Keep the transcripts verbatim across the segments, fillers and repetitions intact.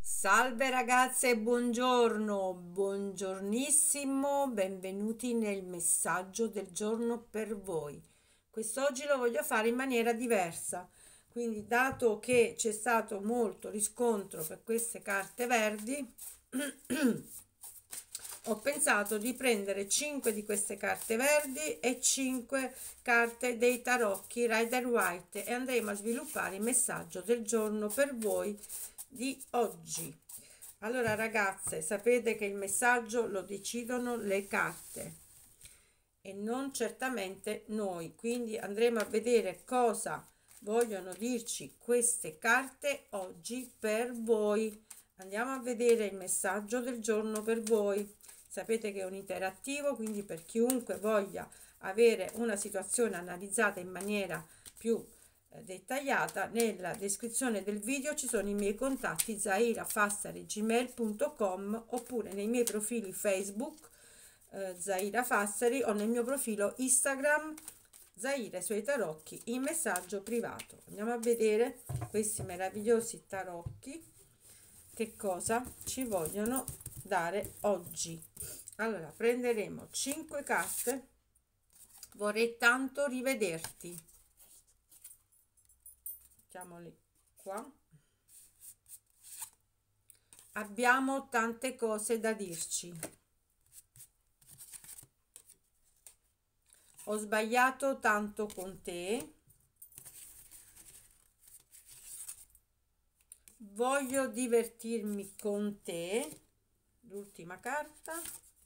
Salve ragazze, buongiorno, buongiornissimo, benvenuti nel messaggio del giorno per voi. Quest'oggi lo voglio fare in maniera diversa, quindi dato che c'è stato molto riscontro per queste carte verdi, ho pensato di prendere cinque di queste carte verdi e cinque carte dei tarocchi Rider White e andremo a sviluppare il messaggio del giorno per voi di oggi. Allora ragazze, sapete che il messaggio lo decidono le carte e non certamente noi, quindi andremo a vedere cosa vogliono dirci queste carte oggi per voi. Andiamo a vedere il messaggio del giorno per voi. Sapete che è un interattivo, quindi per chiunque voglia avere una situazione analizzata in maniera più dettagliata, nella descrizione del video ci sono i miei contatti zaira fassari gmail punto com oppure nei miei profili Facebook eh, Zaira Fassari o nel mio profilo Instagram Zaira i suoi tarocchi in messaggio privato. Andiamo a vedere questi meravigliosi tarocchi che cosa ci vogliono dare oggi. Allora prenderemo cinque carte. Vorrei tanto rivederti. Mettiamoli qua. Abbiamo tante cose da dirci. Ho sbagliato tanto con te. Voglio divertirmi con te. L'ultima carta.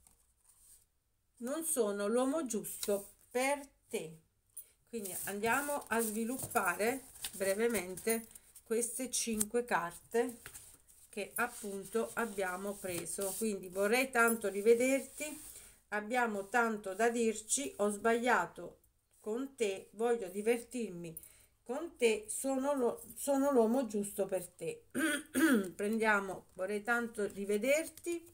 Non sono l'uomo giusto per te. Quindi andiamo a sviluppare brevemente queste cinque carte che appunto abbiamo preso. Quindi vorrei tanto rivederti, abbiamo tanto da dirci, ho sbagliato con te, voglio divertirmi con te, sono lo, sono l'uomo giusto per te. Prendiamo vorrei tanto rivederti.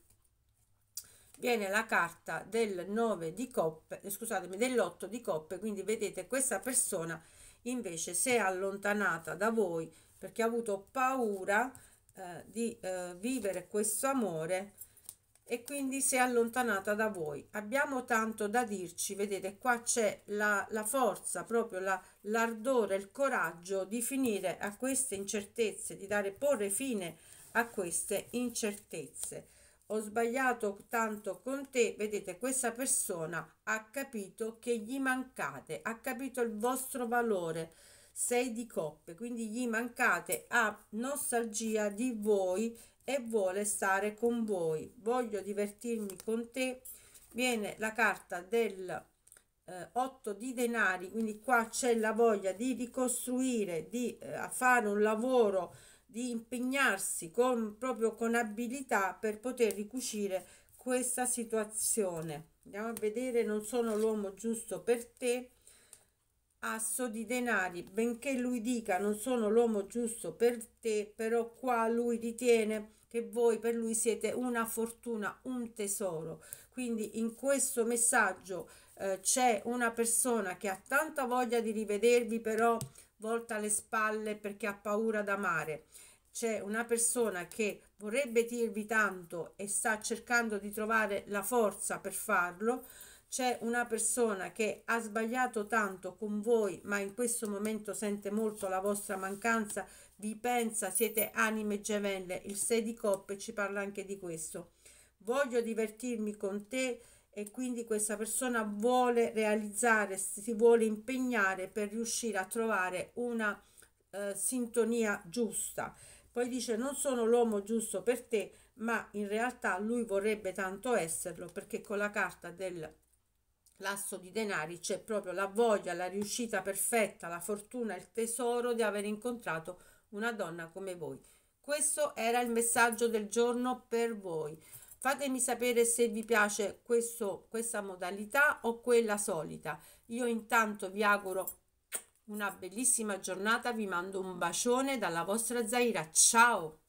Viene la carta del nove di coppe, scusatemi, dell'otto di coppe, quindi vedete questa persona invece si è allontanata da voi perché ha avuto paura eh, di eh, vivere questo amore e quindi si è allontanata da voi. Abbiamo tanto da dirci, vedete qua c'è la, la forza, proprio la, l'ardore, il coraggio di finire a queste incertezze, di dare porre fine a queste incertezze. Ho sbagliato tanto con te, vedete questa persona ha capito che gli mancate, ha capito il vostro valore, sei di coppe, quindi gli mancate, ha nostalgia di voi e vuole stare con voi. Voglio divertirmi con te. Viene la carta del eh, otto di denari, quindi qua c'è la voglia di ricostruire, di eh, fare un lavoro, di impegnarsi con, proprio con abilità per poter ricucire questa situazione. Andiamo a vedere, non sono l'uomo giusto per te. Asso di denari, benché lui dica non sono l'uomo giusto per te, però qua lui ritiene che voi per lui siete una fortuna, un tesoro. Quindi in questo messaggio eh, c'è una persona che ha tanta voglia di rivedervi, però volta le spalle perché ha paura d'amare. C'è una persona che vorrebbe dirvi tanto e sta cercando di trovare la forza per farlo. C'è una persona che ha sbagliato tanto con voi, ma in questo momento sente molto la vostra mancanza, vi pensa, siete anime gemelle. Il sei di coppe ci parla anche di questo. Voglio divertirmi con te e quindi questa persona vuole realizzare, si vuole impegnare per riuscire a trovare una eh, sintonia giusta. Poi dice non sono l'uomo giusto per te, ma in realtà lui vorrebbe tanto esserlo, perché con la carta del l'asso di denari c'è proprio la voglia, la riuscita perfetta, la fortuna, il tesoro di aver incontrato una donna come voi. Questo era il messaggio del giorno per voi. Fatemi sapere se vi piace questo, questa modalità o quella solita. Io intanto vi auguro una bellissima giornata, vi mando un bacione dalla vostra Zaira. Ciao!